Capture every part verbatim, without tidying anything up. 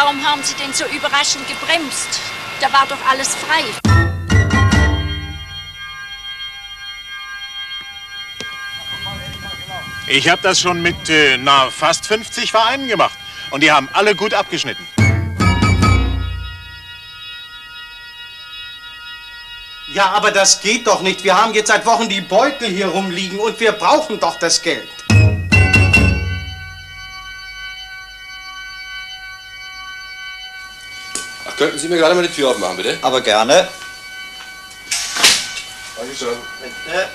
Warum haben Sie denn so überraschend gebremst? Da war doch alles frei. Ich habe das schon mit äh, na, fast fünfzig Vereinen gemacht. Und die haben alle gut abgeschnitten. Ja, aber das geht doch nicht. Wir haben jetzt seit Wochen die Beutel hier rumliegen und wir brauchen doch das Geld. Ach, könnten Sie mir gerade mal die Tür aufmachen, bitte? Aber gerne. Dankeschön. Bitte.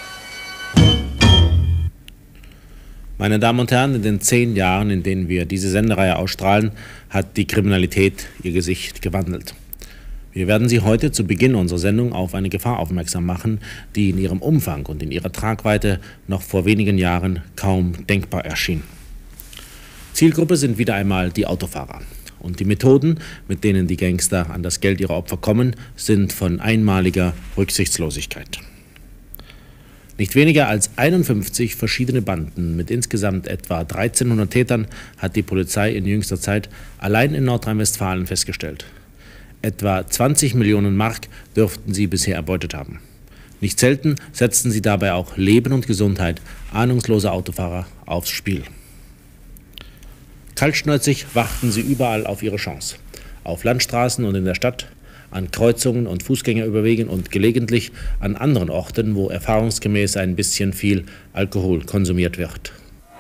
Meine Damen und Herren, in den zehn Jahren, in denen wir diese Sendereihe ausstrahlen, hat die Kriminalität ihr Gesicht gewandelt. Wir werden Sie heute zu Beginn unserer Sendung auf eine Gefahr aufmerksam machen, die in ihrem Umfang und in ihrer Tragweite noch vor wenigen Jahren kaum denkbar erschien. Zielgruppe sind wieder einmal die Autofahrer. Und die Methoden, mit denen die Gangster an das Geld ihrer Opfer kommen, sind von einmaliger Rücksichtslosigkeit. Nicht weniger als einundfünfzig verschiedene Banden mit insgesamt etwa dreizehnhundert Tätern hat die Polizei in jüngster Zeit allein in Nordrhein-Westfalen festgestellt. Etwa zwanzig Millionen Mark dürften sie bisher erbeutet haben. Nicht selten setzten sie dabei auch Leben und Gesundheit ahnungsloser Autofahrer aufs Spiel. Kaltschnäuzig warten sie überall auf ihre Chance. Auf Landstraßen und in der Stadt, an Kreuzungen und Fußgängerüberwegen und gelegentlich an anderen Orten, wo erfahrungsgemäß ein bisschen viel Alkohol konsumiert wird.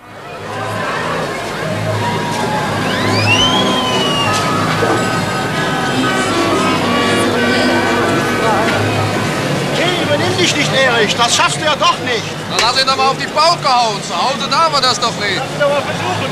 Hey, übernimm dich nicht, Erich. Das schaffst du ja doch nicht. Dann lass ihn doch mal auf die Bauch gehauen. Zu Hause darf er das doch nicht. Doch mal versuchen.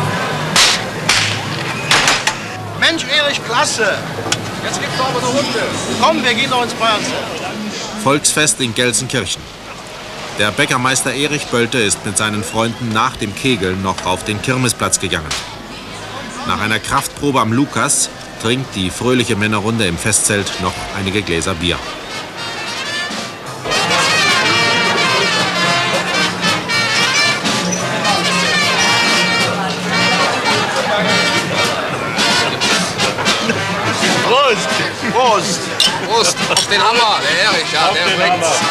Mensch, Erich, klasse. Jetzt gibt's doch aber eine Runde. Komm, wir gehen doch ins Bayernzelt. Volksfest in Gelsenkirchen. Der Bäckermeister Erich Bölte ist mit seinen Freunden nach dem Kegeln noch auf den Kirmesplatz gegangen. Nach einer Kraftprobe am Lukas trinkt die fröhliche Männerrunde im Festzelt noch einige Gläser Bier. Prost. Prost. Prost auf den Hammer, der Erich, ja, Auf der den bringt's. Hammer.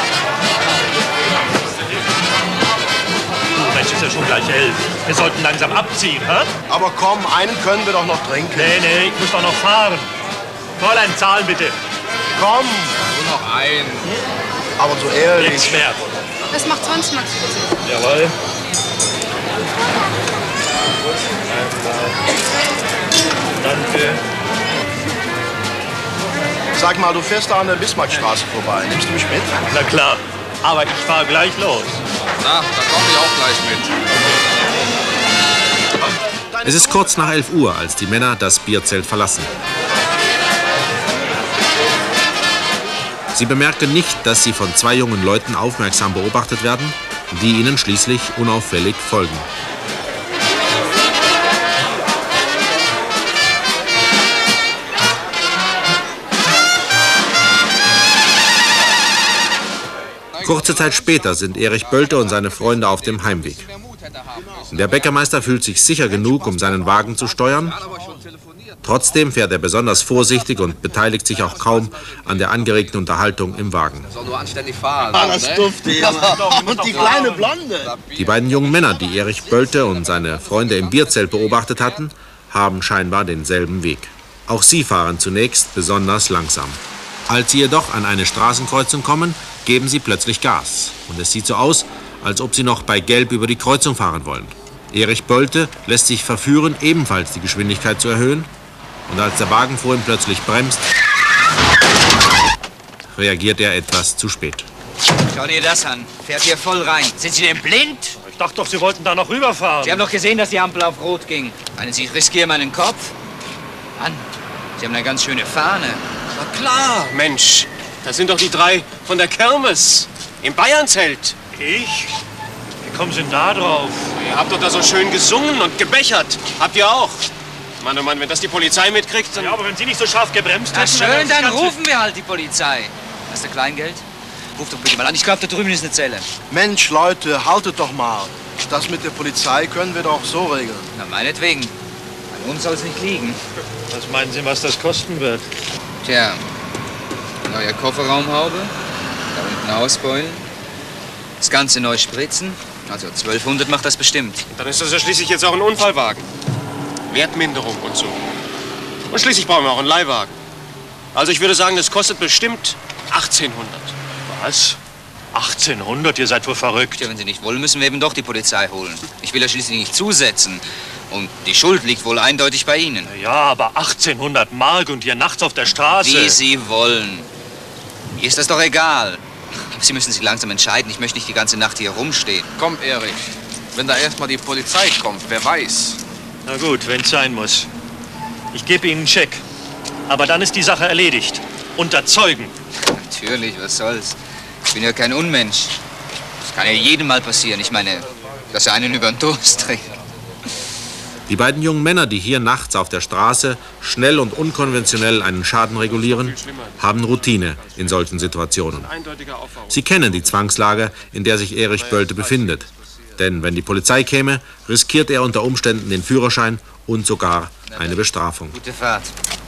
Mensch, ist ja schon gleich elf. Wir sollten langsam abziehen, hä? Aber komm, einen können wir doch noch trinken. Nee, nee, ich muss doch noch fahren. Fräulein, zahlen bitte. Komm. Nur noch ein. Aber so ehrlich. Nichts mehr. Das macht zwanzig Max. Jawohl. Danke. Sag mal, du fährst da an der Bismarckstraße vorbei. Nimmst du mich mit? Na klar, aber ich fahr gleich los. Na, dann komme ich auch gleich mit. Es ist kurz nach elf Uhr, als die Männer das Bierzelt verlassen. Sie bemerken nicht, dass sie von zwei jungen Leuten aufmerksam beobachtet werden, die ihnen schließlich unauffällig folgen. Kurze Zeit später sind Erich Bölte und seine Freunde auf dem Heimweg. Der Bäckermeister fühlt sich sicher genug, um seinen Wagen zu steuern. Trotzdem fährt er besonders vorsichtig und beteiligt sich auch kaum an der angeregten Unterhaltung im Wagen. Soll nur anständig fahren. Ah, das dufte ja. Und die kleine Blonde. Die beiden jungen Männer, die Erich Bölte und seine Freunde im Bierzelt beobachtet hatten, haben scheinbar denselben Weg. Auch sie fahren zunächst besonders langsam. Als sie jedoch an eine Straßenkreuzung kommen, geben sie plötzlich Gas. Und es sieht so aus, als ob sie noch bei Gelb über die Kreuzung fahren wollen. Erich Bölte lässt sich verführen, ebenfalls die Geschwindigkeit zu erhöhen. Und als der Wagen vor ihm plötzlich bremst, reagiert er etwas zu spät. Schau dir das an. Fährt hier voll rein. Sind Sie denn blind? Ich dachte doch, Sie wollten da noch rüberfahren. Sie haben doch gesehen, dass die Ampel auf Rot ging. Meinen Sie, ich riskiere meinen Kopf? Mann, Sie haben eine ganz schöne Fahne. Na klar, Mensch. Das sind doch die drei von der Kirmes. Im Bayernzelt. Ich? Wie kommen Sie denn da drauf? Ihr habt doch da so schön gesungen und gebechert. Habt ihr auch? Mann, oh Mann, wenn das die Polizei mitkriegt, dann... Ja, aber wenn Sie nicht so scharf gebremst Na hätten... schön, dann rufen wir halt die Polizei. Hast du Kleingeld? Ruf doch bitte mal an. Ich glaube, da drüben ist eine Zelle. Mensch, Leute, haltet doch mal. Das mit der Polizei können wir doch so regeln. Na, meinetwegen. An uns soll es nicht liegen. Was meinen Sie, was das kosten wird? Tja, neue Kofferraumhaube, da unten ausbeulen, das Ganze neu spritzen. Also zwölfhundert macht das bestimmt. Dann ist das ja schließlich jetzt auch ein Unfallwagen. Wertminderung und so. Und schließlich brauchen wir auch einen Leihwagen. Also ich würde sagen, das kostet bestimmt achtzehnhundert. Was? achtzehnhundert? Ihr seid wohl verrückt. Ja, wenn Sie nicht wollen, müssen wir eben doch die Polizei holen. Ich will ja schließlich nicht zusetzen. Und die Schuld liegt wohl eindeutig bei Ihnen. Ja, aber achtzehnhundert Mark und ihr nachts auf der Straße. Wie Sie wollen. Mir ist das doch egal. Aber Sie müssen sich langsam entscheiden. Ich möchte nicht die ganze Nacht hier rumstehen. Komm, Erich. Wenn da erst mal die Polizei kommt, wer weiß. Na gut, wenn's sein muss. Ich gebe Ihnen einen Scheck. Aber dann ist die Sache erledigt. Unter Zeugen. Natürlich, was soll's. Ich bin ja kein Unmensch. Das kann ja jedem mal passieren. Ich meine, dass er einen über den Durst trinkt. Die beiden jungen Männer, die hier nachts auf der Straße schnell und unkonventionell einen Schaden regulieren, haben Routine in solchen Situationen. Sie kennen die Zwangslage, in der sich Erich Bölte befindet. Denn wenn die Polizei käme, riskiert er unter Umständen den Führerschein und sogar eine Bestrafung. Gute Fahrt.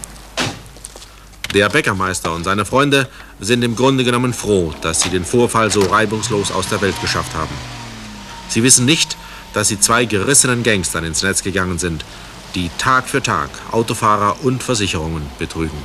Der Bäckermeister und seine Freunde sind im Grunde genommen froh, dass sie den Vorfall so reibungslos aus der Welt geschafft haben. Sie wissen nicht, dass sie zwei gerissenen Gangstern ins Netz gegangen sind, die Tag für Tag Autofahrer und Versicherungen betrügen.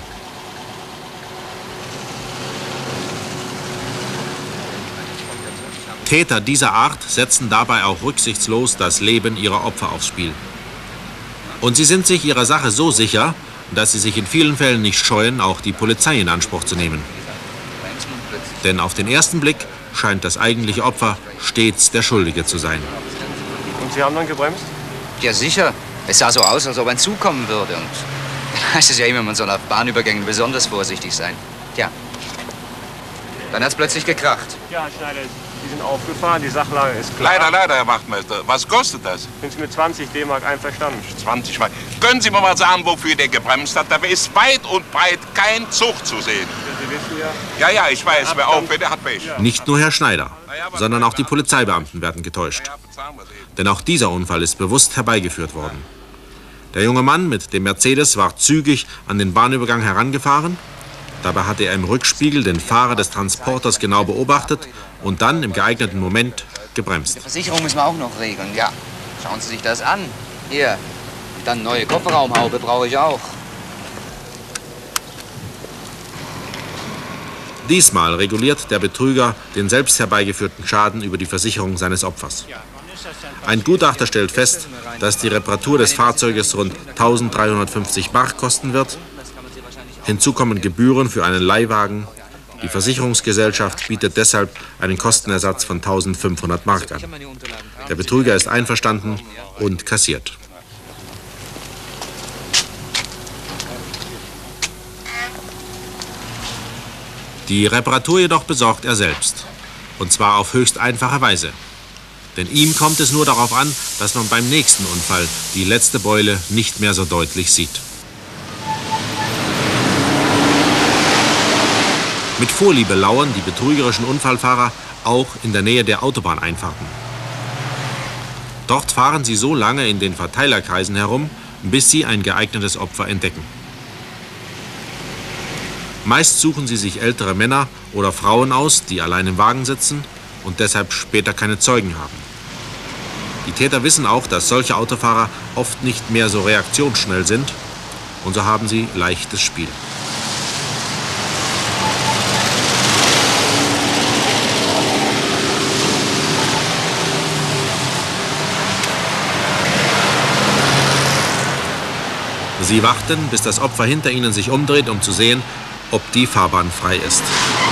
Täter dieser Art setzen dabei auch rücksichtslos das Leben ihrer Opfer aufs Spiel. Und sie sind sich ihrer Sache so sicher, dass sie sich in vielen Fällen nicht scheuen, auch die Polizei in Anspruch zu nehmen. Denn auf den ersten Blick scheint das eigentliche Opfer stets der Schuldige zu sein. Und Sie haben dann gebremst? Ja, sicher. Es sah so aus, als ob ein Zug kommen würde. Und dann heißt es ja immer, man soll auf Bahnübergängen besonders vorsichtig sein. Tja, dann hat's plötzlich gekracht. Ja, Herr Schneider, Sie sind aufgefahren, die Sachlage ist klar. Leider, leider, Herr Wachtmeister. Was kostet das? Sind Sie mit zwanzig D-Mark einverstanden? zwanzig Mark. Können Sie mir mal sagen, wofür der gebremst hat? Dabei ist weit und breit kein Zug zu sehen. Sie wissen ja... Ja, ja, ich weiß. Wer aufhört, der hat Pech. Nicht nur Herr Schneider, sondern auch die Polizeibeamten werden getäuscht. Denn auch dieser Unfall ist bewusst herbeigeführt worden. Der junge Mann mit dem Mercedes war zügig an den Bahnübergang herangefahren. Dabei hatte er im Rückspiegel den Fahrer des Transporters genau beobachtet und dann im geeigneten Moment gebremst. Die Versicherung müssen wir auch noch regeln, ja. Schauen Sie sich das an. Hier. Und dann neue Kofferraumhaube brauche ich auch. Diesmal reguliert der Betrüger den selbst herbeigeführten Schaden über die Versicherung seines Opfers. Ein Gutachter stellt fest, dass die Reparatur des Fahrzeuges rund tausenddreihundertfünfzig Mark kosten wird. Hinzu kommen Gebühren für einen Leihwagen. Die Versicherungsgesellschaft bietet deshalb einen Kostenersatz von tausendfünfhundert Mark an. Der Betrüger ist einverstanden und kassiert. Die Reparatur jedoch besorgt er selbst. Und zwar auf höchst einfache Weise. Denn ihm kommt es nur darauf an, dass man beim nächsten Unfall die letzte Beule nicht mehr so deutlich sieht. Mit Vorliebe lauern die betrügerischen Unfallfahrer auch in der Nähe der Autobahneinfahrten. Dort fahren sie so lange in den Verteilerkreisen herum, bis sie ein geeignetes Opfer entdecken. Meist suchen sie sich ältere Männer oder Frauen aus, die allein im Wagen sitzen und deshalb später keine Zeugen haben. Die Täter wissen auch, dass solche Autofahrer oft nicht mehr so reaktionsschnell sind und so haben sie leichtes Spiel. Sie warten, bis das Opfer hinter ihnen sich umdreht, um zu sehen, ob die Fahrbahn frei ist.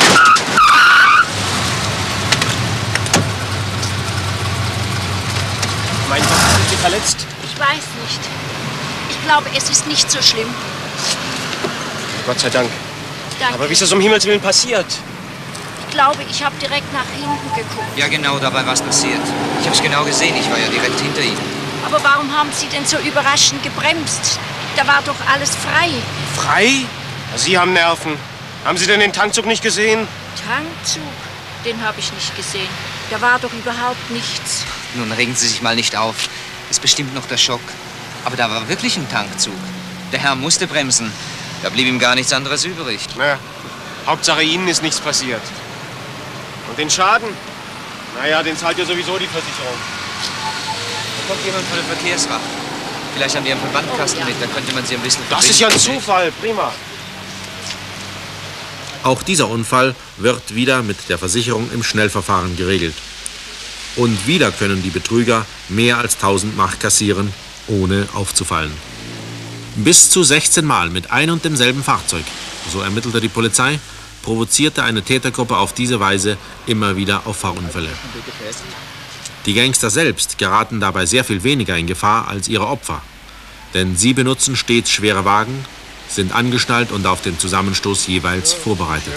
Mein Gott, sind Sie verletzt? Ich weiß nicht. Ich glaube, es ist nicht so schlimm. Gott sei Dank. Danke. Aber wie ist das um Himmels Willen passiert? Ich glaube, ich habe direkt nach hinten geguckt. Ja, genau, dabei war es passiert. Ich habe es genau gesehen, ich war ja direkt hinter Ihnen. Aber warum haben Sie denn so überraschend gebremst? Da war doch alles frei. Frei? Sie haben Nerven. Haben Sie denn den Tankzug nicht gesehen? Tankzug? Den habe ich nicht gesehen. Da war doch überhaupt nichts. Nun regen Sie sich mal nicht auf. Ist bestimmt noch der Schock. Aber da war wirklich ein Tankzug. Der Herr musste bremsen. Da blieb ihm gar nichts anderes übrig. Naja, Hauptsache Ihnen ist nichts passiert. Und den Schaden? Naja, den zahlt ja sowieso die Versicherung. Da kommt jemand von der Verkehrswacht. Vielleicht haben die einen Verbandkasten mit, da könnte man sie ein bisschen... Das ist ja ein Zufall, prima. Auch dieser Unfall wird wieder mit der Versicherung im Schnellverfahren geregelt. Und wieder können die Betrüger mehr als tausend Mark kassieren, ohne aufzufallen. Bis zu sechzehn Mal mit ein und demselben Fahrzeug, so ermittelte die Polizei, provozierte eine Tätergruppe auf diese Weise immer wieder auf Fahrunfälle. Die Gangster selbst geraten dabei sehr viel weniger in Gefahr als ihre Opfer. Denn sie benutzen stets schwere Wagen, sind angeschnallt und auf den Zusammenstoß jeweils vorbereitet.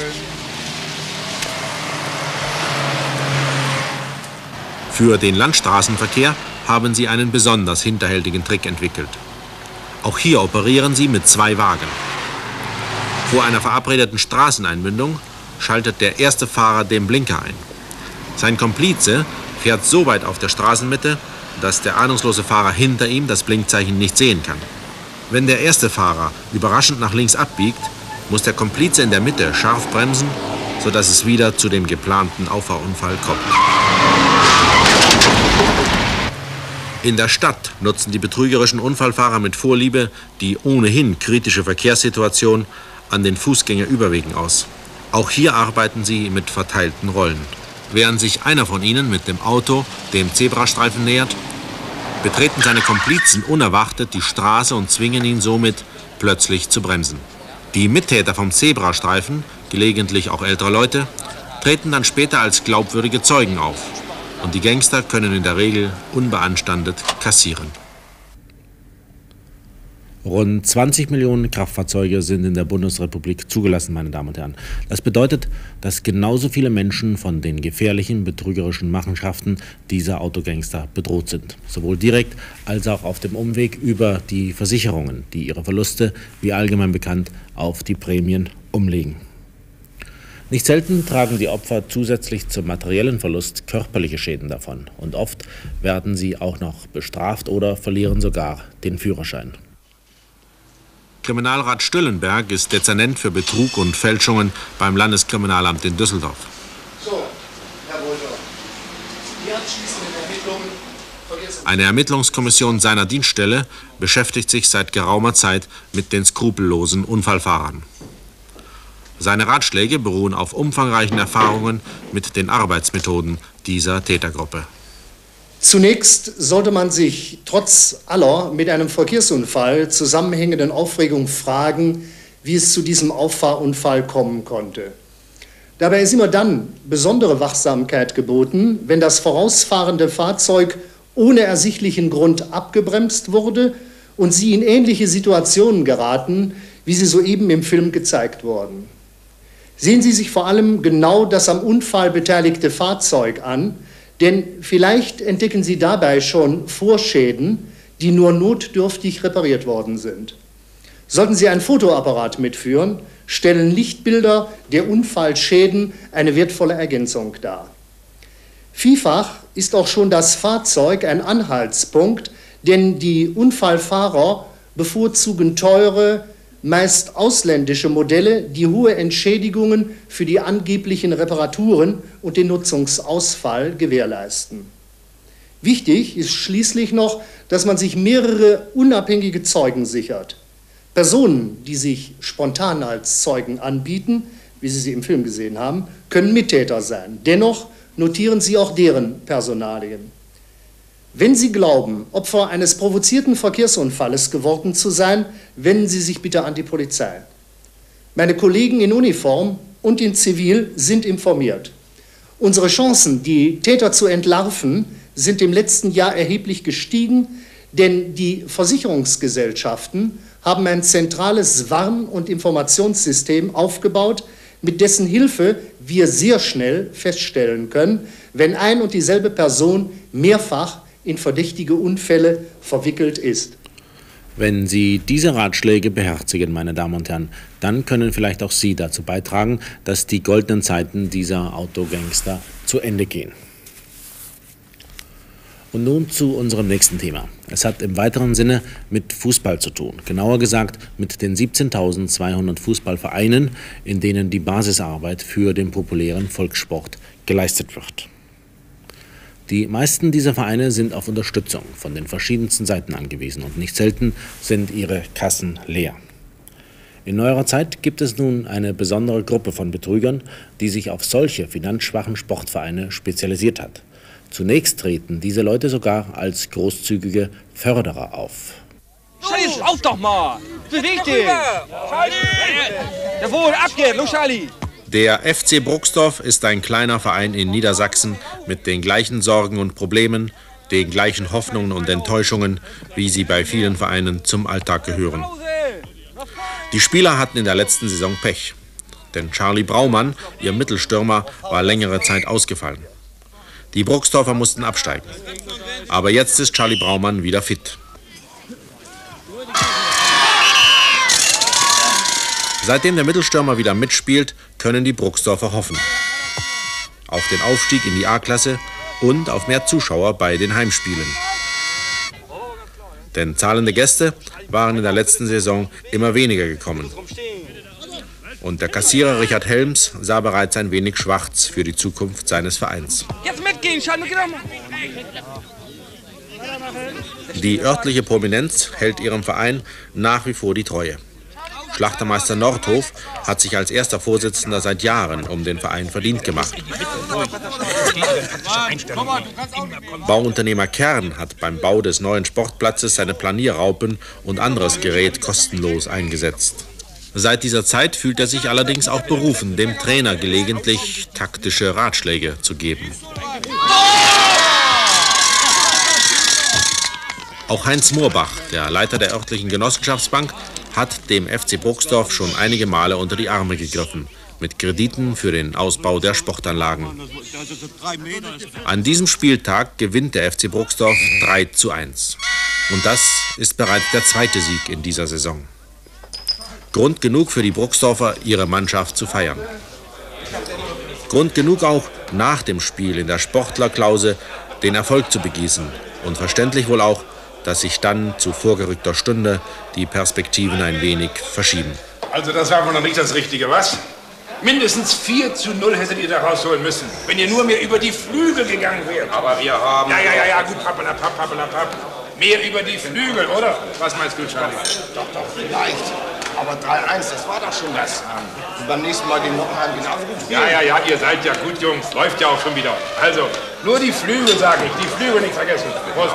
Für den Landstraßenverkehr haben sie einen besonders hinterhältigen Trick entwickelt. Auch hier operieren sie mit zwei Wagen. Vor einer verabredeten Straßeneinmündung schaltet der erste Fahrer den Blinker ein. Sein Komplize fährt so weit auf der Straßenmitte, dass der ahnungslose Fahrer hinter ihm das Blinkzeichen nicht sehen kann. Wenn der erste Fahrer überraschend nach links abbiegt, muss der Komplize in der Mitte scharf bremsen, sodass es wieder zu dem geplanten Auffahrunfall kommt. In der Stadt nutzen die betrügerischen Unfallfahrer mit Vorliebe die ohnehin kritische Verkehrssituation an den Fußgängerüberwegen aus. Auch hier arbeiten sie mit verteilten Rollen. Während sich einer von ihnen mit dem Auto dem Zebrastreifen nähert, betreten seine Komplizen unerwartet die Straße und zwingen ihn somit, plötzlich zu bremsen. Die Mittäter vom Zebrastreifen, gelegentlich auch ältere Leute, treten dann später als glaubwürdige Zeugen auf. Und die Gangster können in der Regel unbeanstandet kassieren. Rund zwanzig Millionen Kraftfahrzeuge sind in der Bundesrepublik zugelassen, meine Damen und Herren. Das bedeutet, dass genauso viele Menschen von den gefährlichen, betrügerischen Machenschaften dieser Autogangster bedroht sind. Sowohl direkt als auch auf dem Umweg über die Versicherungen, die ihre Verluste, wie allgemein bekannt, auf die Prämien umlegen. Nicht selten tragen die Opfer zusätzlich zum materiellen Verlust körperliche Schäden davon. Und oft werden sie auch noch bestraft oder verlieren sogar den Führerschein. Kriminalrat Stüllenberg ist Dezernent für Betrug und Fälschungen beim Landeskriminalamt in Düsseldorf. So, Herr Wolter, die abschließenden Ermittlungen... Eine Ermittlungskommission seiner Dienststelle beschäftigt sich seit geraumer Zeit mit den skrupellosen Unfallfahrern. Seine Ratschläge beruhen auf umfangreichen Erfahrungen mit den Arbeitsmethoden dieser Tätergruppe. Zunächst sollte man sich trotz aller mit einem Verkehrsunfall zusammenhängenden Aufregung fragen, wie es zu diesem Auffahrunfall kommen konnte. Dabei ist immer dann besondere Wachsamkeit geboten, wenn das vorausfahrende Fahrzeug ohne ersichtlichen Grund abgebremst wurde und Sie in ähnliche Situationen geraten, wie sie soeben im Film gezeigt wurden. Sehen Sie sich vor allem genau das am Unfall beteiligte Fahrzeug an, denn vielleicht entdecken Sie dabei schon Vorschäden, die nur notdürftig repariert worden sind. Sollten Sie einen Fotoapparat mitführen, stellen Lichtbilder der Unfallschäden eine wertvolle Ergänzung dar. Vielfach ist auch schon das Fahrzeug ein Anhaltspunkt, denn die Unfallfahrer bevorzugen teure, meist ausländische Modelle, die hohe Entschädigungen für die angeblichen Reparaturen und den Nutzungsausfall gewährleisten. Wichtig ist schließlich noch, dass man sich mehrere unabhängige Zeugen sichert. Personen, die sich spontan als Zeugen anbieten, wie Sie sie im Film gesehen haben, können Mittäter sein. Dennoch notieren Sie auch deren Personalien. Wenn Sie glauben, Opfer eines provozierten Verkehrsunfalles geworden zu sein, wenden Sie sich bitte an die Polizei. Meine Kollegen in Uniform und in Zivil sind informiert. Unsere Chancen, die Täter zu entlarven, sind im letzten Jahr erheblich gestiegen, denn die Versicherungsgesellschaften haben ein zentrales Warn- und Informationssystem aufgebaut, mit dessen Hilfe wir sehr schnell feststellen können, wenn ein und dieselbe Person mehrfach in verdächtige Unfälle verwickelt ist. Wenn Sie diese Ratschläge beherzigen, meine Damen und Herren, dann können vielleicht auch Sie dazu beitragen, dass die goldenen Zeiten dieser Autogangster zu Ende gehen. Und nun zu unserem nächsten Thema. Es hat im weiteren Sinne mit Fußball zu tun. Genauer gesagt mit den siebzehntausendzweihundert Fußballvereinen, in denen die Basisarbeit für den populären Volkssport geleistet wird. Die meisten dieser Vereine sind auf Unterstützung von den verschiedensten Seiten angewiesen und nicht selten sind ihre Kassen leer. In neuerer Zeit gibt es nun eine besondere Gruppe von Betrügern, die sich auf solche finanzschwachen Sportvereine spezialisiert hat. Zunächst treten diese Leute sogar als großzügige Förderer auf. Charlie, lauf doch mal! Beweg dich! Jawohl, ab geht's! Los, Charlie! Der F C Bruxdorf ist ein kleiner Verein in Niedersachsen mit den gleichen Sorgen und Problemen, den gleichen Hoffnungen und Enttäuschungen, wie sie bei vielen Vereinen zum Alltag gehören. Die Spieler hatten in der letzten Saison Pech, denn Charlie Braumann, ihr Mittelstürmer, war längere Zeit ausgefallen. Die Bruxdorfer mussten absteigen. Aber jetzt ist Charlie Braumann wieder fit. Seitdem der Mittelstürmer wieder mitspielt, können die Bruxdorfer hoffen. Auf den Aufstieg in die A-Klasse und auf mehr Zuschauer bei den Heimspielen. Denn zahlende Gäste waren in der letzten Saison immer weniger gekommen. Und der Kassierer Richard Helms sah bereits ein wenig schwarz für die Zukunft seines Vereins. Jetzt mitgehen, Charlie, genau. Die örtliche Prominenz hält ihrem Verein nach wie vor die Treue. Schlachtermeister Nordhof hat sich als erster Vorsitzender seit Jahren um den Verein verdient gemacht. Bauunternehmer Kern hat beim Bau des neuen Sportplatzes seine Planierraupen und anderes Gerät kostenlos eingesetzt. Seit dieser Zeit fühlt er sich allerdings auch berufen, dem Trainer gelegentlich taktische Ratschläge zu geben. Auch Heinz Moorbach, der Leiter der örtlichen Genossenschaftsbank, hat dem F C Bruxdorf schon einige Male unter die Arme gegriffen, mit Krediten für den Ausbau der Sportanlagen. An diesem Spieltag gewinnt der F C Bruxdorf drei zu eins. Und das ist bereits der zweite Sieg in dieser Saison. Grund genug für die Bruxdorfer, ihre Mannschaft zu feiern. Grund genug auch, nach dem Spiel in der Sportlerklause den Erfolg zu begießen. Und verständlich wohl auch, dass sich dann zu vorgerückter Stunde die Perspektiven ein wenig verschieben. Also das war wohl noch nicht das Richtige, was? Mindestens vier zu null hättet ihr da rausholen müssen, wenn ihr nur mehr über die Flügel gegangen wärt. Aber wir haben... Ja, ja, ja, ja, gut, pappelapapp, pappelapapp. Mehr über die Flügel, oder? Was meinst du, Charlie? Doch, doch, vielleicht. Aber drei eins, das war doch schon was. Und beim nächsten Mal gegen Nockenheim genauso gut spielen. Ja, ja, ja, ihr seid ja gut, Jungs. Läuft ja auch schon wieder. Also, nur die Flügel, sage ich. Die Flügel nicht vergessen. Prost.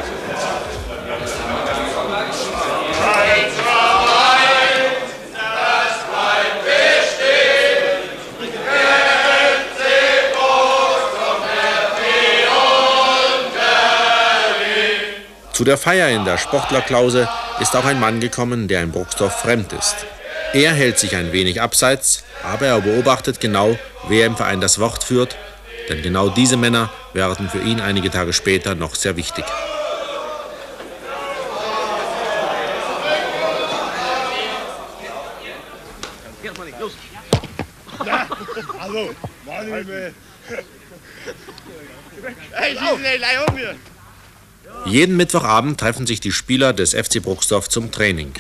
Zu der Feier in der Sportlerklause ist auch ein Mann gekommen, der in Bruxdorf fremd ist. Er hält sich ein wenig abseits, aber er beobachtet genau, wer im Verein das Wort führt, denn genau diese Männer werden für ihn einige Tage später noch sehr wichtig. Also, hey, schießen den gleich um hier. Jeden Mittwochabend treffen sich die Spieler des F C Bruxdorf zum Training.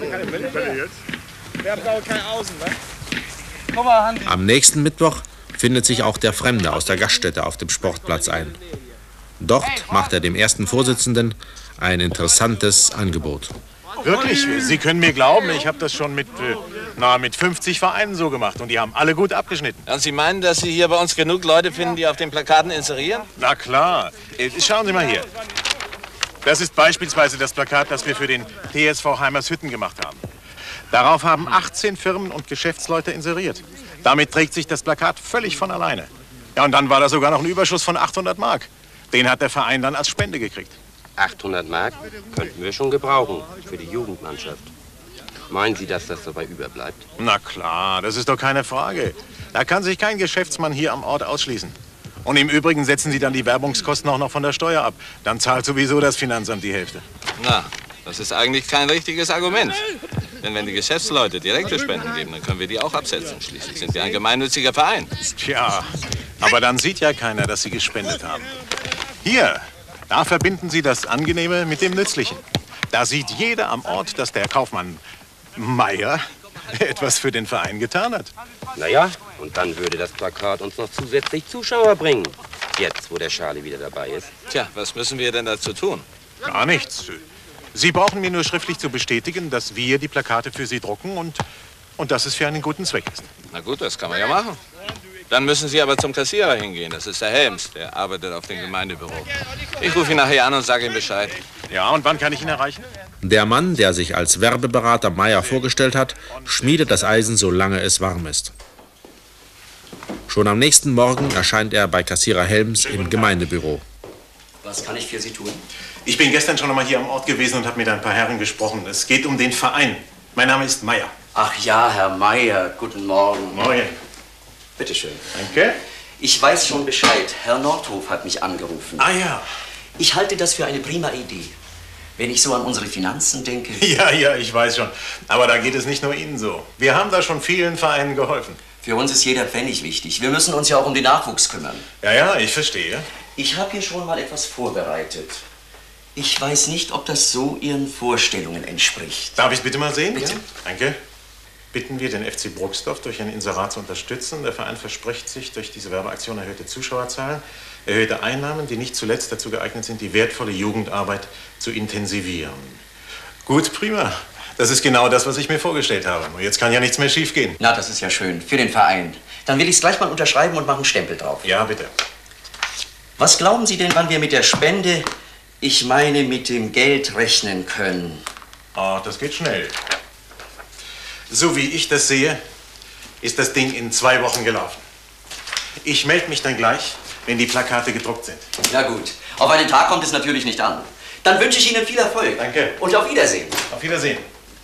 Am nächsten Mittwoch findet sich auch der Fremde aus der Gaststätte auf dem Sportplatz ein. Dort macht er dem ersten Vorsitzenden ein interessantes Angebot. Wirklich? Sie können mir glauben, ich habe das schon mit, äh, na, mit fünfzig Vereinen so gemacht und die haben alle gut abgeschnitten. Und Sie meinen, dass Sie hier bei uns genug Leute finden, die auf den Plakaten inserieren? Na klar. Äh, schauen Sie mal hier. Das ist beispielsweise das Plakat, das wir für den T S V Heimershütten gemacht haben. Darauf haben achtzehn Firmen und Geschäftsleute inseriert. Damit trägt sich das Plakat völlig von alleine. Ja, und dann war da sogar noch ein Überschuss von achthundert Mark. Den hat der Verein dann als Spende gekriegt. achthundert Mark könnten wir schon gebrauchen für die Jugendmannschaft. Meinen Sie, dass das dabei überbleibt? Na klar, das ist doch keine Frage. Da kann sich kein Geschäftsmann hier am Ort ausschließen. Und im Übrigen setzen Sie dann die Werbungskosten auch noch von der Steuer ab. Dann zahlt sowieso das Finanzamt die Hälfte. Na, das ist eigentlich kein richtiges Argument. Denn wenn die Geschäftsleute direkte Spenden geben, dann können wir die auch absetzen. Schließlich sind wir ein gemeinnütziger Verein. Tja, aber dann sieht ja keiner, dass Sie gespendet haben. Hier, Da verbinden Sie das Angenehme mit dem Nützlichen. Da sieht jeder am Ort, dass der Kaufmann Meier etwas für den Verein getan hat. Naja, und dann würde das Plakat uns noch zusätzlich Zuschauer bringen. Jetzt, wo der Charlie wieder dabei ist. Tja, was müssen wir denn dazu tun? Gar nichts. Sie brauchen mir nur schriftlich zu bestätigen, dass wir die Plakate für Sie drucken und, und dass es für einen guten Zweck ist. Na gut, das kann man ja machen. Dann müssen Sie aber zum Kassierer hingehen. Das ist der Helms. Der arbeitet auf dem Gemeindebüro. Ich rufe ihn nachher an und sage ihm Bescheid. Ja, und wann kann ich ihn erreichen? Der Mann, der sich als Werbeberater Meier vorgestellt hat, schmiedet das Eisen, solange es warm ist. Schon am nächsten Morgen erscheint er bei Kassierer Helms im Gemeindebüro. Was kann ich für Sie tun? Ich bin gestern schon einmal hier am Ort gewesen und habe mit ein paar Herren gesprochen. Es geht um den Verein. Mein Name ist Meier. Ach ja, Herr Meier. Guten Morgen. Morgen. Bitte schön. Danke. Ich weiß schon Bescheid. Herr Nordhof hat mich angerufen. Ah ja. Ich halte das für eine prima Idee. Wenn ich so an unsere Finanzen denke... Ja, ja, ich weiß schon. Aber da geht es nicht nur Ihnen so. Wir haben da schon vielen Vereinen geholfen. Für uns ist jeder Pfennig wichtig. Wir müssen uns ja auch um den Nachwuchs kümmern. Ja, ja, ich verstehe. Ich habe hier schon mal etwas vorbereitet. Ich weiß nicht, ob das so Ihren Vorstellungen entspricht. Darf ich bitte mal sehen? Bitte. Ja? Danke. Bitten wir den F C Bruxdorf durch ein Inserat zu unterstützen. Der Verein verspricht sich durch diese Werbeaktion erhöhte Zuschauerzahlen, erhöhte Einnahmen, die nicht zuletzt dazu geeignet sind, die wertvolle Jugendarbeit zu intensivieren. Gut, prima. Das ist genau das, was ich mir vorgestellt habe. Und jetzt kann ja nichts mehr schiefgehen. Na, das ist ja schön. Für den Verein. Dann will ich es gleich mal unterschreiben und mache einen Stempel drauf. Ja, bitte. Was glauben Sie denn, wann wir mit der Spende, ich meine mit dem Geld, rechnen können? Ah, das geht schnell. So wie ich das sehe, ist das Ding in zwei Wochen gelaufen. Ich melde mich dann gleich, wenn die Plakate gedruckt sind. Na gut. Auf einen Tag kommt es natürlich nicht an. Dann wünsche ich Ihnen viel Erfolg. Danke. Und auf Wiedersehen. Auf Wiedersehen.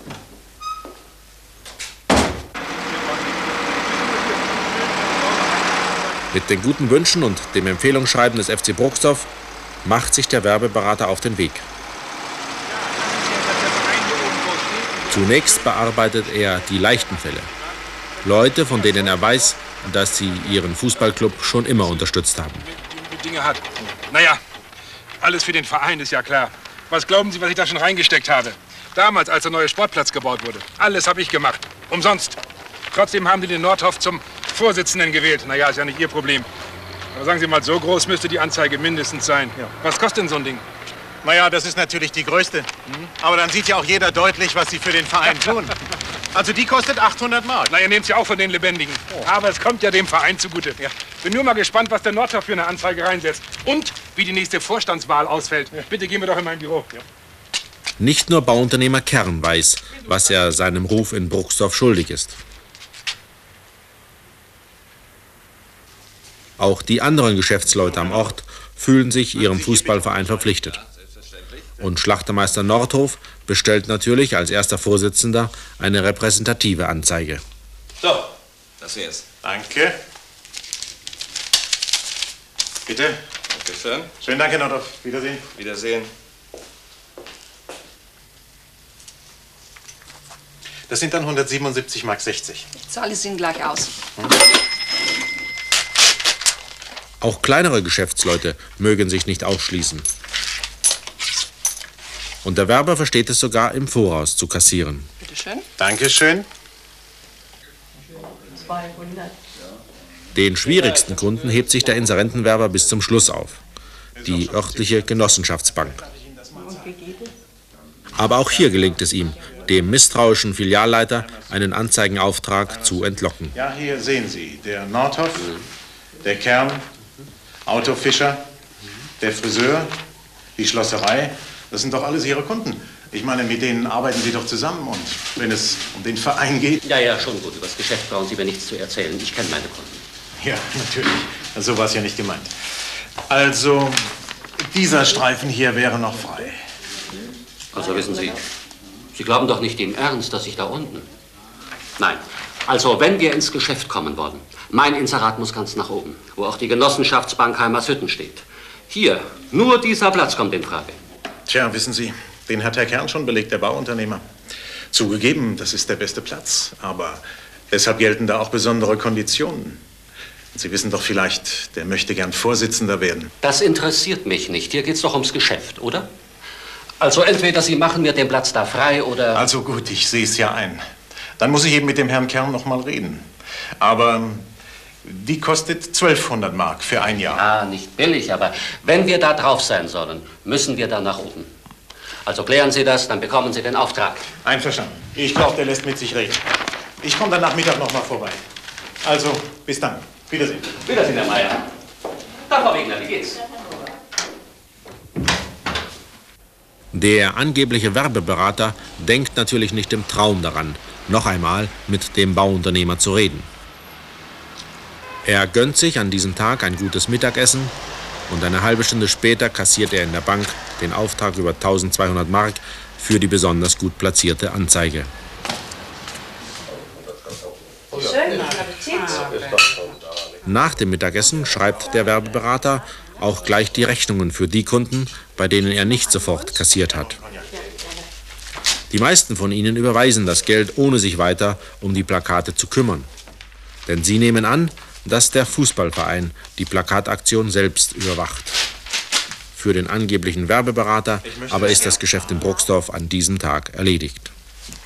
Mit den guten Wünschen und dem Empfehlungsschreiben des F C Bruxdorf macht sich der Werbeberater auf den Weg. Zunächst bearbeitet er die leichten Fälle. Leute, von denen er weiß, dass sie ihren Fußballclub schon immer unterstützt haben. Die Dinge hat. Naja, alles für den Verein ist ja klar. Was glauben Sie, was ich da schon reingesteckt habe? Damals, als der neue Sportplatz gebaut wurde. Alles habe ich gemacht. Umsonst. Trotzdem haben die den Nordhoff zum Vorsitzenden gewählt. Naja, ist ja nicht Ihr Problem. Aber sagen Sie mal, so groß müsste die Anzeige mindestens sein. Ja. Was kostet denn so ein Ding? Naja, das ist natürlich die größte. Aber dann sieht ja auch jeder deutlich, was Sie für den Verein tun. Also die kostet achthundert Mark. Na, ihr nehmt sie auch von den Lebendigen. Oh. Aber es kommt ja dem Verein zugute. Ja. Bin nur mal gespannt, was der Nordhoff für eine Anzeige reinsetzt. Und wie die nächste Vorstandswahl ausfällt. Ja. Bitte gehen wir doch in mein Büro. Ja. Nicht nur Bauunternehmer Kern weiß, was er seinem Ruf in Bruxdorf schuldig ist. Auch die anderen Geschäftsleute am Ort fühlen sich ihrem Fußballverein verpflichtet. Und Schlachtermeister Nordhof bestellt natürlich als erster Vorsitzender eine repräsentative Anzeige. So, das wär's. Danke. Bitte. Danke schön. Schönen Dank, Herr Nordhoff. Wiedersehen. Wiedersehen. Das sind dann hundertsiebenundsiebzig Mark sechzig. Ich zahle es Ihnen gleich aus. Hm. Auch kleinere Geschäftsleute mögen sich nicht ausschließen. Und der Werber versteht es sogar, im Voraus zu kassieren. Bitte schön. Dankeschön. zweihundert. Den schwierigsten Kunden hebt sich der Inserentenwerber bis zum Schluss auf. Die örtliche Genossenschaftsbank. Aber auch hier gelingt es ihm, dem misstrauischen Filialleiter einen Anzeigenauftrag zu entlocken. Ja, hier sehen Sie, der Nordhoff, der Kern, Autofischer, der Friseur, die Schlosserei. Das sind doch alles Ihre Kunden. Ich meine, mit denen arbeiten Sie doch zusammen. Und wenn es um den Verein geht... Ja, ja, schon gut. Über das Geschäft brauchen Sie mir nichts zu erzählen. Ich kenne meine Kunden. Ja, natürlich. So war es ja nicht gemeint. Also, dieser Streifen hier wäre noch frei. Also wissen Sie, Sie glauben doch nicht im Ernst, dass ich da unten... Nein. Also, wenn wir ins Geschäft kommen wollen, mein Inserat muss ganz nach oben, wo auch die Genossenschaftsbank Heimershütten steht. Hier, nur dieser Platz kommt in Frage. Tja, wissen Sie, den hat Herr Kern schon belegt, der Bauunternehmer. Zugegeben, das ist der beste Platz, aber deshalb gelten da auch besondere Konditionen. Sie wissen doch vielleicht, der möchte gern Vorsitzender werden. Das interessiert mich nicht. Hier geht's doch ums Geschäft, oder? Also entweder Sie machen mir den Platz da frei oder... Also gut, ich sehe es ja ein. Dann muss ich eben mit dem Herrn Kern noch mal reden. Aber die kostet zwölfhundert Mark für ein Jahr. Ah, nicht billig, aber wenn wir da drauf sein sollen, müssen wir da nach oben. Also klären Sie das, dann bekommen Sie den Auftrag. Einverstanden. Ich glaube, der lässt mit sich reden. Ich komme dann Nachmittag noch mal vorbei. Also, bis dann. Wiedersehen. Wiedersehen, Herr Meier. Da, Frau Wegner, wie geht's? Der angebliche Werbeberater denkt natürlich nicht im Traum daran, noch einmal mit dem Bauunternehmer zu reden. Er gönnt sich an diesem Tag ein gutes Mittagessen und eine halbe Stunde später kassiert er in der Bank den Auftrag über tausendzweihundert Mark für die besonders gut platzierte Anzeige. Schön, Appetit. Nach dem Mittagessen schreibt der Werbeberater auch gleich die Rechnungen für die Kunden, bei denen er nicht sofort kassiert hat. Die meisten von ihnen überweisen das Geld, ohne sich weiter um die Plakate zu kümmern. Denn sie nehmen an, dass der Fußballverein die Plakataktion selbst überwacht. Für den angeblichen Werbeberater aber ist das Geschäft in Bruxdorf an diesem Tag erledigt.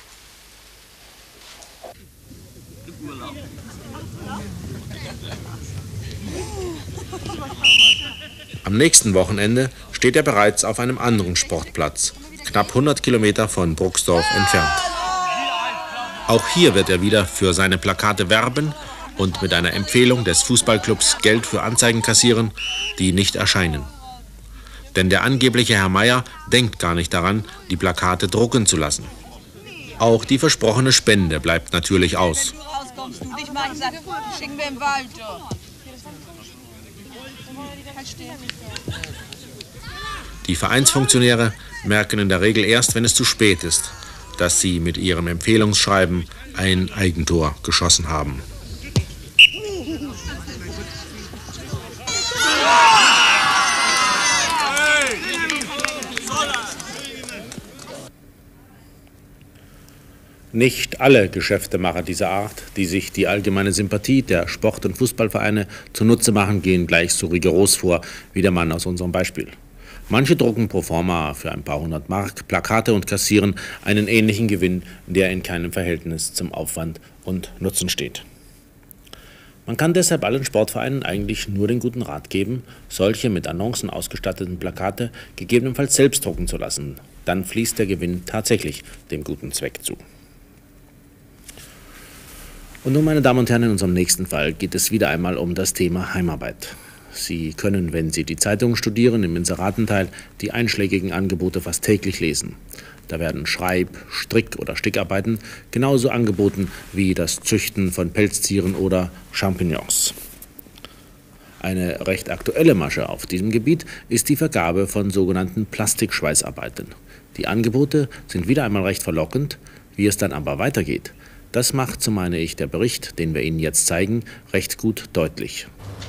Am nächsten Wochenende steht er bereits auf einem anderen Sportplatz, knapp hundert Kilometer von Bruxdorf entfernt. Auch hier wird er wieder für seine Plakate werben und mit einer Empfehlung des Fußballclubs Geld für Anzeigen kassieren, die nicht erscheinen. Denn der angebliche Herr Meier denkt gar nicht daran, die Plakate drucken zu lassen. Auch die versprochene Spende bleibt natürlich aus. Die Vereinsfunktionäre merken in der Regel erst, wenn es zu spät ist, dass sie mit ihrem Empfehlungsschreiben ein Eigentor geschossen haben. Nicht alle Geschäftemacher dieser Art, die sich die allgemeine Sympathie der Sport- und Fußballvereine zunutze machen, gehen gleich so rigoros vor wie der Mann aus unserem Beispiel. Manche drucken pro forma für ein paar hundert Mark Plakate und kassieren einen ähnlichen Gewinn, der in keinem Verhältnis zum Aufwand und Nutzen steht. Man kann deshalb allen Sportvereinen eigentlich nur den guten Rat geben, solche mit Annoncen ausgestatteten Plakate gegebenenfalls selbst drucken zu lassen. Dann fließt der Gewinn tatsächlich dem guten Zweck zu. Und nun, meine Damen und Herren, in unserem nächsten Fall geht es wieder einmal um das Thema Heimarbeit. Sie können, wenn Sie die Zeitungen studieren, im Inseratenteil die einschlägigen Angebote fast täglich lesen. Da werden Schreib-, Strick- oder Stickarbeiten genauso angeboten wie das Züchten von Pelztieren oder Champignons. Eine recht aktuelle Masche auf diesem Gebiet ist die Vergabe von sogenannten Plastikschweißarbeiten. Die Angebote sind wieder einmal recht verlockend, wie es dann aber weitergeht. Das macht, so meine ich, der Bericht, den wir Ihnen jetzt zeigen, recht gut deutlich.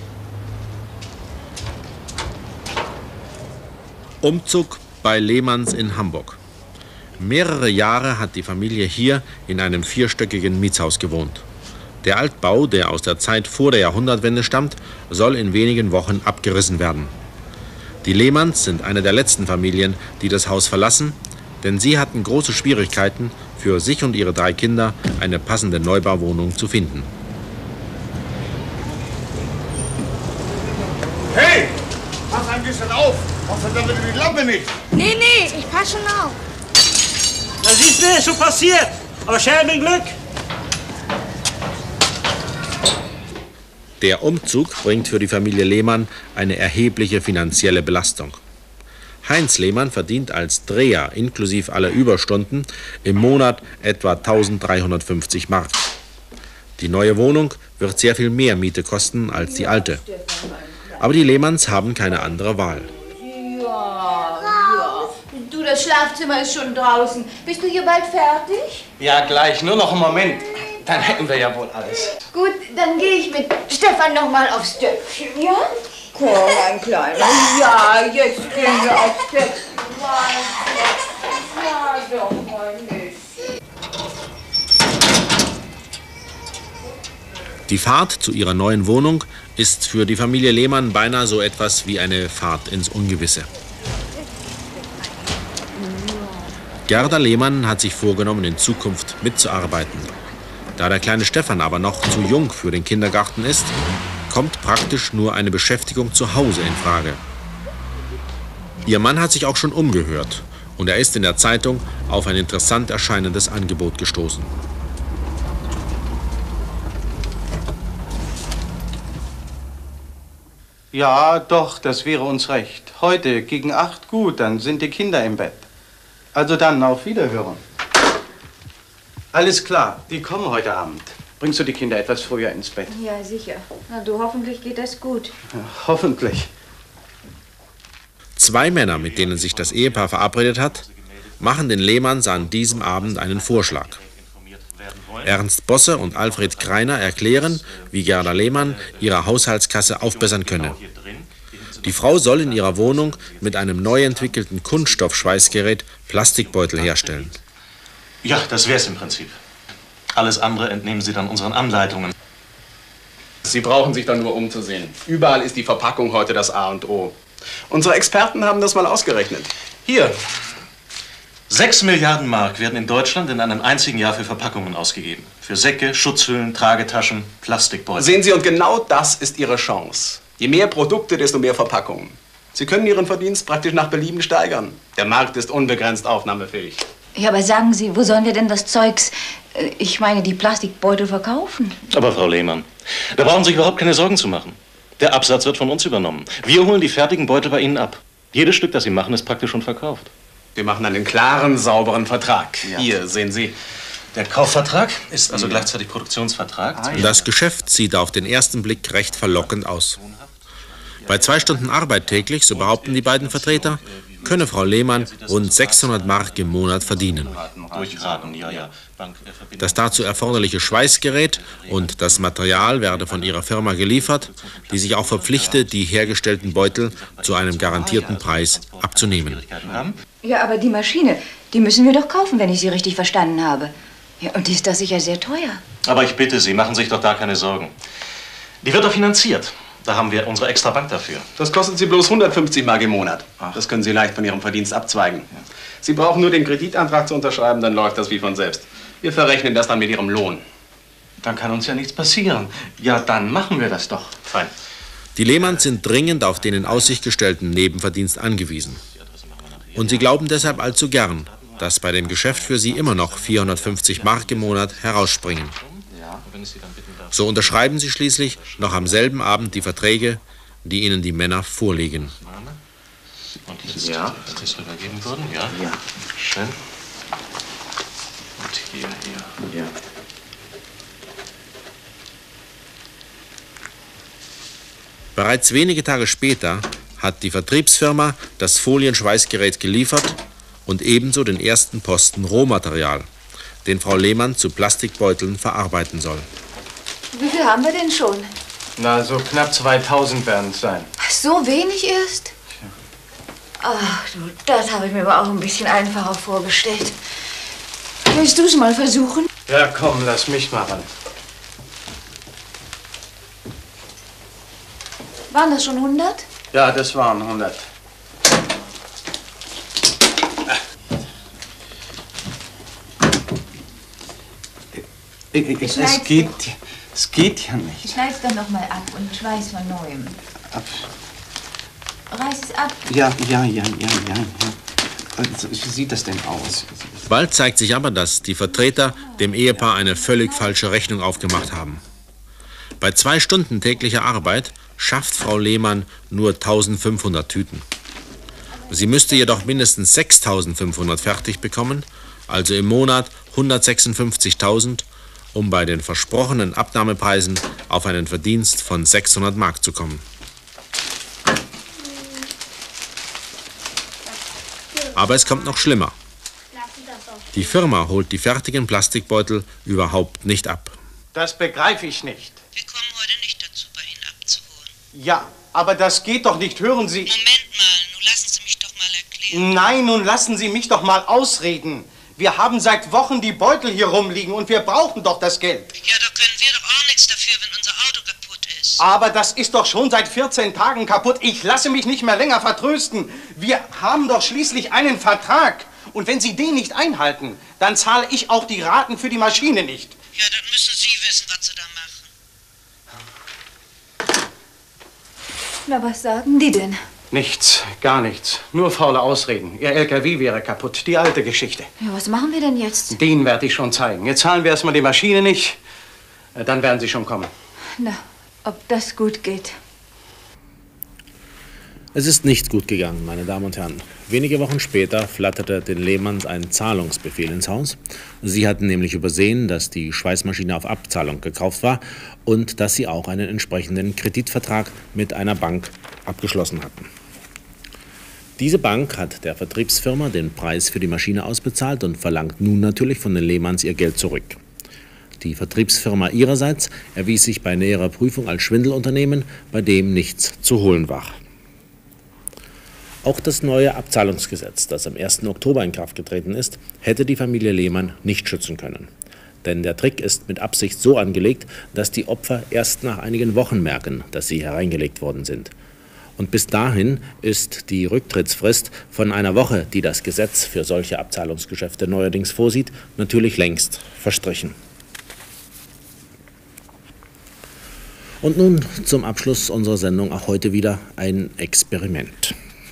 Umzug bei Lehmanns in Hamburg. Mehrere Jahre hat die Familie hier in einem vierstöckigen Mietshaus gewohnt. Der Altbau, der aus der Zeit vor der Jahrhundertwende stammt, soll in wenigen Wochen abgerissen werden. Die Lehmanns sind eine der letzten Familien, die das Haus verlassen, denn sie hatten große Schwierigkeiten, für sich und ihre drei Kinder eine passende Neubauwohnung zu finden. Hey! Mach ein bisschen auf! Hoffe, da wird die Lampe nicht! Nee, nee, ich pass schon auf. Na siehst du, ist schon passiert. Aber Scherben im Glück. Der Umzug bringt für die Familie Lehmann eine erhebliche finanzielle Belastung. Heinz Lehmann verdient als Dreher inklusive aller Überstunden im Monat etwa eintausenddreihundertfünfzig Mark. Die neue Wohnung wird sehr viel mehr Miete kosten als die alte. Aber die Lehmanns haben keine andere Wahl. Ja, ja. Du, das Schlafzimmer ist schon draußen. Bist du hier bald fertig? Ja, gleich. Nur noch einen Moment. Dann hätten wir ja wohl alles. Gut, dann gehe ich mit Stefan noch mal aufs Stöckchen, ja? Komm, mein Kleiner. Ja, jetzt gehen wir aufs Stöckchen. Ja, doch, mein Mädchen. Die Fahrt zu ihrer neuen Wohnung ist für die Familie Lehmann beinahe so etwas wie eine Fahrt ins Ungewisse. Gerda Lehmann hat sich vorgenommen, in Zukunft mitzuarbeiten. Da der kleine Stefan aber noch zu jung für den Kindergarten ist, kommt praktisch nur eine Beschäftigung zu Hause in Frage. Ihr Mann hat sich auch schon umgehört und er ist in der Zeitung auf ein interessant erscheinendes Angebot gestoßen. Ja, doch, das wäre uns recht. Heute gegen acht, gut, dann sind die Kinder im Bett. Also dann, auf Wiederhören. Alles klar, die kommen heute Abend. Bringst du die Kinder etwas früher ins Bett? Ja, sicher. Na du, hoffentlich geht das gut. Ja, hoffentlich. Zwei Männer, mit denen sich das Ehepaar verabredet hat, machen den Lehmanns an diesem Abend einen Vorschlag. Ernst Bosse und Alfred Greiner erklären, wie Gerda Lehmann ihre Haushaltskasse aufbessern könne. Die Frau soll in ihrer Wohnung mit einem neu entwickelten Kunststoffschweißgerät Plastikbeutel herstellen. Ja, das wäre es im Prinzip. Alles andere entnehmen Sie dann unseren Anleitungen. Sie brauchen sich dann nur umzusehen. Überall ist die Verpackung heute das A und O. Unsere Experten haben das mal ausgerechnet. Hier. Sechs Milliarden Mark werden in Deutschland in einem einzigen Jahr für Verpackungen ausgegeben. Für Säcke, Schutzhüllen, Tragetaschen, Plastikbeutel. Sehen Sie, und genau das ist Ihre Chance. Je mehr Produkte, desto mehr Verpackungen. Sie können Ihren Verdienst praktisch nach Belieben steigern. Der Markt ist unbegrenzt aufnahmefähig. Ja, aber sagen Sie, wo sollen wir denn das Zeugs, äh, ich meine die Plastikbeutel, verkaufen? Aber Frau Lehmann, da brauchen Sie sich überhaupt keine Sorgen zu machen. Der Absatz wird von uns übernommen. Wir holen die fertigen Beutel bei Ihnen ab. Jedes Stück, das Sie machen, ist praktisch schon verkauft. Wir machen einen klaren, sauberen Vertrag. Ja. Hier, sehen Sie. Der Kaufvertrag ist also ja. gleichzeitig Produktionsvertrag. Ah, ja. Das Geschäft sieht auf den ersten Blick recht verlockend aus. Bei zwei Stunden Arbeit täglich, so behaupten die beiden Vertreter, könne Frau Lehmann rund sechshundert Mark im Monat verdienen. Das dazu erforderliche Schweißgerät und das Material werde von ihrer Firma geliefert, die sich auch verpflichte, die hergestellten Beutel zu einem garantierten Preis abzunehmen. Ja, aber die Maschine, die müssen wir doch kaufen, wenn ich sie richtig verstanden habe. Ja, und die ist doch sicher sehr teuer. Aber ich bitte Sie, machen Sie sich doch da keine Sorgen. Die wird doch finanziert. Da haben wir unsere extra Bank dafür. Das kostet Sie bloß hundertfünfzig Mark im Monat. Ach. Das können Sie leicht von Ihrem Verdienst abzweigen. Ja. Sie brauchen nur den Kreditantrag zu unterschreiben, dann läuft das wie von selbst. Wir verrechnen das dann mit Ihrem Lohn. Dann kann uns ja nichts passieren. Ja, dann machen wir das doch. Fein. Die Lehmanns sind dringend auf den in Aussicht gestellten Nebenverdienst angewiesen. Und sie glauben deshalb allzu gern, dass bei dem Geschäft für sie immer noch vierhundertfünfzig Mark im Monat herausspringen. So unterschreiben sie schließlich noch am selben Abend die Verträge, die ihnen die Männer vorlegen. Und dieses ja. ist rübergeben worden? Ja. ja. Schön. Und hier, hier. Ja. Bereits wenige Tage später hat die Vertriebsfirma das Folienschweißgerät geliefert und ebenso den ersten Posten Rohmaterial, den Frau Lehmann zu Plastikbeuteln verarbeiten soll. Wie viel haben wir denn schon? Na, so knapp zweitausend werden es sein. Ach, so wenig erst? Ach du, das habe ich mir aber auch ein bisschen einfacher vorgestellt. Willst du es mal versuchen? Ja, komm, lass mich machen. Waren das schon hundert? Ja, das waren hundert. Es, es, geht, es geht ja nicht. Schneid's doch noch mal ab und schweiß von neuem. Ab. Reiß es ab. Ja, ja, ja, ja, ja, ja. Wie sieht das denn aus? Bald zeigt sich aber, dass die Vertreter dem Ehepaar eine völlig falsche Rechnung aufgemacht haben. Bei zwei Stunden täglicher Arbeit schafft Frau Lehmann nur eintausendfünfhundert Tüten. Sie müsste jedoch mindestens sechstausendfünfhundert fertig bekommen, also im Monat hundertsechsundfünfzigtausend, um bei den versprochenen Abnahmepreisen auf einen Verdienst von sechshundert Mark zu kommen. Aber es kommt noch schlimmer. Die Firma holt die fertigen Plastikbeutel überhaupt nicht ab. Das begreife ich nicht. Wir kommen heute nicht dazu, bei Ihnen abzuholen. Ja, aber das geht doch nicht. Hören Sie... Moment mal, nun lassen Sie mich doch mal erklären. Nein, nun lassen Sie mich doch mal ausreden. Wir haben seit Wochen die Beutel hier rumliegen und wir brauchen doch das Geld. Ja, da können wir doch auch nichts dafür, dafür, wenn unser Auto kaputt ist. Aber das ist doch schon seit vierzehn Tagen kaputt. Ich lasse mich nicht mehr länger vertrösten. Wir haben doch schließlich einen Vertrag. Und wenn Sie den nicht einhalten, dann zahle ich auch die Raten für die Maschine nicht. Ja, dann müssen Sie wissen, was Sie da machen. Na, was sagen die denn? Nichts, gar nichts. Nur faule Ausreden. Ihr L K W wäre kaputt. Die alte Geschichte. Ja, was machen wir denn jetzt? Den werde ich schon zeigen. Jetzt zahlen wir erstmal die Maschine nicht. Dann werden Sie schon kommen. Na, ob das gut geht. Es ist nicht gut gegangen, meine Damen und Herren. Wenige Wochen später flatterte den Lehmanns ein Zahlungsbefehl ins Haus. Sie hatten nämlich übersehen, dass die Schweißmaschine auf Abzahlung gekauft war und dass sie auch einen entsprechenden Kreditvertrag mit einer Bank abgeschlossen hatten. Diese Bank hat der Vertriebsfirma den Preis für die Maschine ausbezahlt und verlangt nun natürlich von den Lehmanns ihr Geld zurück. Die Vertriebsfirma ihrerseits erwies sich bei näherer Prüfung als Schwindelunternehmen, bei dem nichts zu holen war. Auch das neue Abzahlungsgesetz, das am ersten Oktober in Kraft getreten ist, hätte die Familie Lehmann nicht schützen können. Denn der Trick ist mit Absicht so angelegt, dass die Opfer erst nach einigen Wochen merken, dass sie hereingelegt worden sind. Und bis dahin ist die Rücktrittsfrist von einer Woche, die das Gesetz für solche Abzahlungsgeschäfte neuerdings vorsieht, natürlich längst verstrichen. Und nun zum Abschluss unserer Sendung auch heute wieder ein Experiment.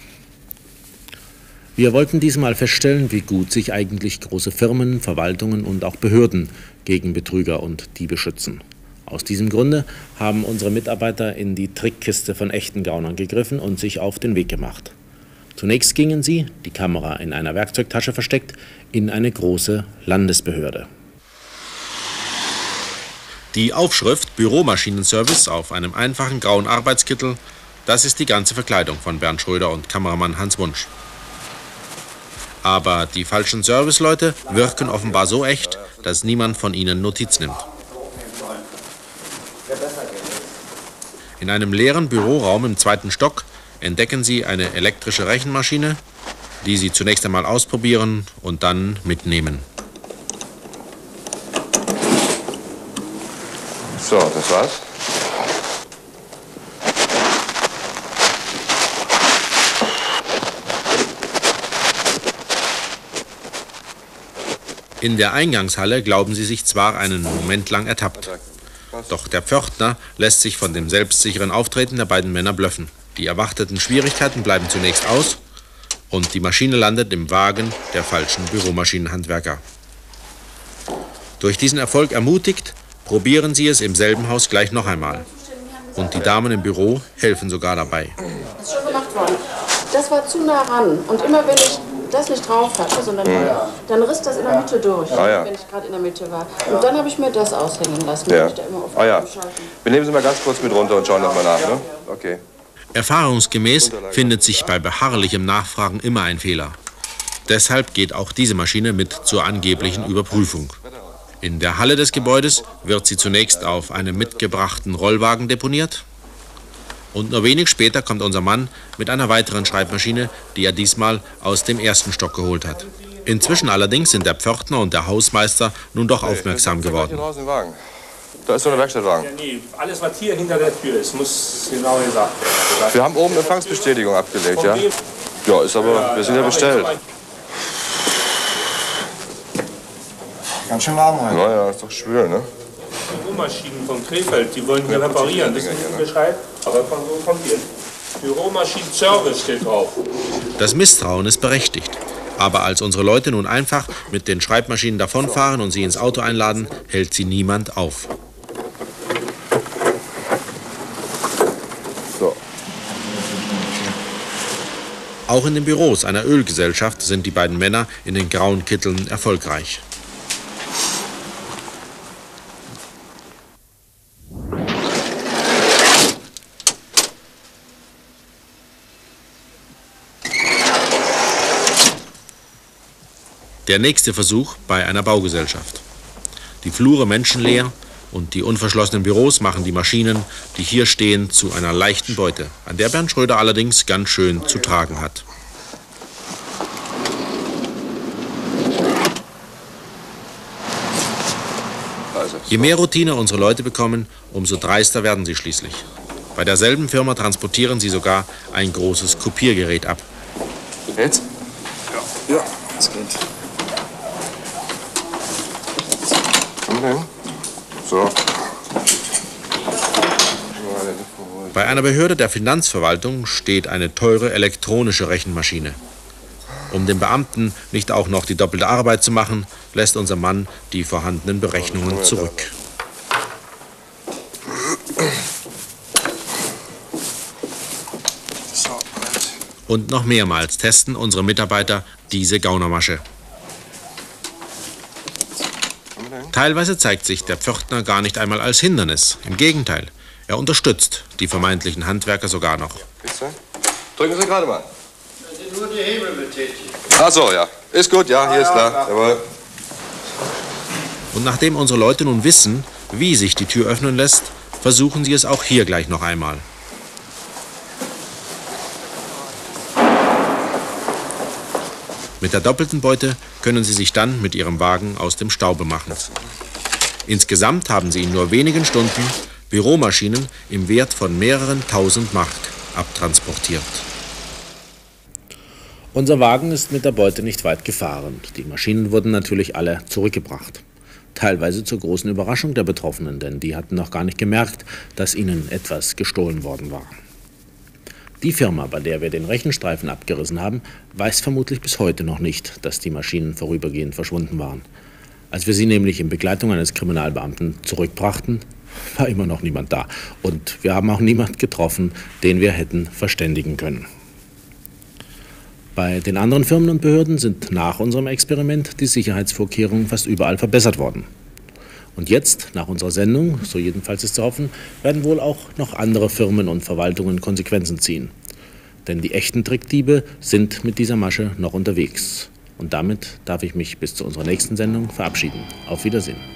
Wir wollten diesmal feststellen, wie gut sich eigentlich große Firmen, Verwaltungen und auch Behörden gegen Betrüger und Diebe schützen. Aus diesem Grunde haben unsere Mitarbeiter in die Trickkiste von echten Gaunern gegriffen und sich auf den Weg gemacht. Zunächst gingen sie, die Kamera in einer Werkzeugtasche versteckt, in eine große Landesbehörde. Die Aufschrift Büromaschinenservice auf einem einfachen grauen Arbeitskittel, das ist die ganze Verkleidung von Bernd Schröder und Kameramann Hans Wunsch. Aber die falschen Serviceleute wirken offenbar so echt, dass niemand von ihnen Notiz nimmt. In einem leeren Büroraum im zweiten Stock entdecken sie eine elektrische Rechenmaschine, die sie zunächst einmal ausprobieren und dann mitnehmen. So, das war's. In der Eingangshalle glauben sie sich zwar einen Moment lang ertappt. Doch der Pförtner lässt sich von dem selbstsicheren Auftreten der beiden Männer blöffen. Die erwarteten Schwierigkeiten bleiben zunächst aus und die Maschine landet im Wagen der falschen Büromaschinenhandwerker. Durch diesen Erfolg ermutigt, probieren sie es im selben Haus gleich noch einmal. Und die Damen im Büro helfen sogar dabei. Das ist schon gemacht worden. Das war zu nah ran. Und immer wenn ich das nicht drauf hatte, sondern mhm. dann riss das in der Mitte durch, ah, ja. wenn ich gerade in der Mitte war. Und dann habe ich mir das aushängen lassen. Ja. Ich da immer auf ah ja. Wir nehmen Sie mal ganz kurz mit runter und schauen nochmal nach. Ne? Okay. Erfahrungsgemäß findet sich bei beharrlichem Nachfragen immer ein Fehler. Deshalb geht auch diese Maschine mit zur angeblichen Überprüfung. In der Halle des Gebäudes wird sie zunächst auf einem mitgebrachten Rollwagen deponiert. Und nur wenig später kommt unser Mann mit einer weiteren Schreibmaschine, die er diesmal aus dem ersten Stock geholt hat. Inzwischen allerdings sind der Pförtner und der Hausmeister nun doch aufmerksam geworden. Da ist so ein Werkstattwagen. Ja, nee, alles, was hier hinter der Tür ist, muss genau gesagt werden. Wir haben oben Empfangsbestätigung abgelegt, ja? Ja, ist aber, wir sind ja bestellt. Ganz schön warm heute. Naja, ist doch schwül, ne? Büromaschinen von Krefeld, die wollen wir reparieren. Das ist ein Bescheid, aber von wo kommt ihr? Büromaschinen-Service steht drauf. Das Misstrauen ist berechtigt. Aber als unsere Leute nun einfach mit den Schreibmaschinen davonfahren und sie ins Auto einladen, hält sie niemand auf. So. Auch in den Büros einer Ölgesellschaft sind die beiden Männer in den grauen Kitteln erfolgreich. Der nächste Versuch bei einer Baugesellschaft. Die Flure menschenleer und die unverschlossenen Büros machen die Maschinen, die hier stehen, zu einer leichten Beute, an der Bernd Schröder allerdings ganz schön zu tragen hat. Also, Je mehr Routine unsere Leute bekommen, umso dreister werden sie schließlich. Bei derselben Firma transportieren sie sogar ein großes Kopiergerät ab. Jetzt? Ja, das geht. Komm denn. So. Bei einer Behörde der Finanzverwaltung steht eine teure elektronische Rechenmaschine. Um den Beamten nicht auch noch die doppelte Arbeit zu machen, lässt unser Mann die vorhandenen Berechnungen zurück. Und noch mehrmals testen unsere Mitarbeiter diese Gaunermasche. Teilweise zeigt sich der Pförtner gar nicht einmal als Hindernis. Im Gegenteil, er unterstützt die vermeintlichen Handwerker sogar noch. Drücken Sie gerade mal. Nur die Hebel betätigen. Ach so, ja. Ist gut, ja, hier ist klar. Jawohl. Und nachdem unsere Leute nun wissen, wie sich die Tür öffnen lässt, versuchen sie es auch hier gleich noch einmal. Mit der doppelten Beute können sie sich dann mit ihrem Wagen aus dem Staube machen. Insgesamt haben sie in nur wenigen Stunden Büromaschinen im Wert von mehreren tausend Mark abtransportiert. Unser Wagen ist mit der Beute nicht weit gefahren. Die Maschinen wurden natürlich alle zurückgebracht. Teilweise zur großen Überraschung der Betroffenen, denn die hatten noch gar nicht gemerkt, dass ihnen etwas gestohlen worden war. Die Firma, bei der wir den Rechenstreifen abgerissen haben, weiß vermutlich bis heute noch nicht, dass die Maschinen vorübergehend verschwunden waren. Als wir sie nämlich in Begleitung eines Kriminalbeamten zurückbrachten, war immer noch niemand da. Und wir haben auch niemanden getroffen, den wir hätten verständigen können. Bei den anderen Firmen und Behörden sind nach unserem Experiment die Sicherheitsvorkehrungen fast überall verbessert worden. Und jetzt, nach unserer Sendung, so jedenfalls ist zu hoffen, werden wohl auch noch andere Firmen und Verwaltungen Konsequenzen ziehen. Denn die echten Trickdiebe sind mit dieser Masche noch unterwegs. Und damit darf ich mich bis zu unserer nächsten Sendung verabschieden. Auf Wiedersehen.